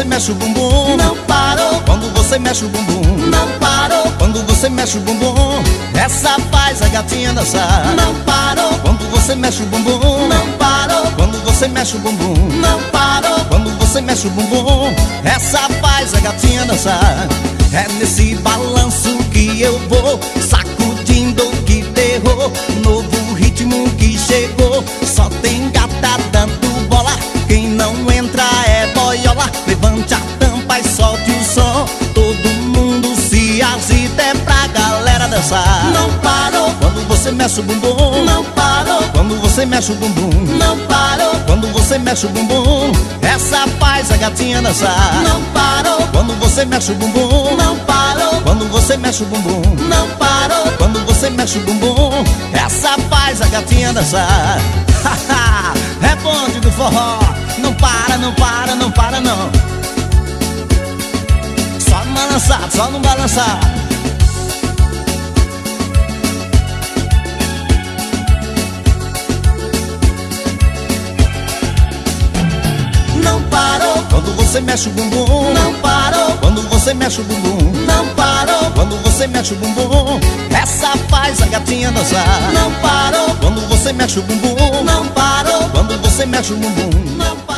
você mexe o bumbum, não parou. quando você mexe o bumbum, Não parou, quando você mexe o bumbum, essa faz a gatinha dançar. não parou, Quando você mexe o bumbum, não parou, quando você mexe o bumbum, não parou. quando você mexe o bumbum, essa faz a gatinha dançar. É nesse balanço que eu vou, sacudindo que terror, novo ritmo que chegou. Só tem gata dando bola, quem não entra é boiola. Levante a tampa e solte o som, todo mundo se agita, é pra galera dançar. Não parou, Quando você mexe o bumbum, não parou, quando você mexe o bumbum, não parou, quando você mexe o bumbum, essa faz a gatinha dançar. não parou, Quando você mexe o bumbum, não parou, quando você mexe o bumbum, não parou. quando você mexe o bumbum, essa faz a gatinha dançar. É bonde do forró, não para, não para, não para não. Só no balançado, só no balançado. Não parou, Quando você mexe o bumbum, não parou, quando você mexe o bumbum, não parou, quando você mexe o bumbum, essa faz a gatinha dançar. não parou, Quando você mexe o bumbum, não parou, quando você mexe o bumbum, não parou.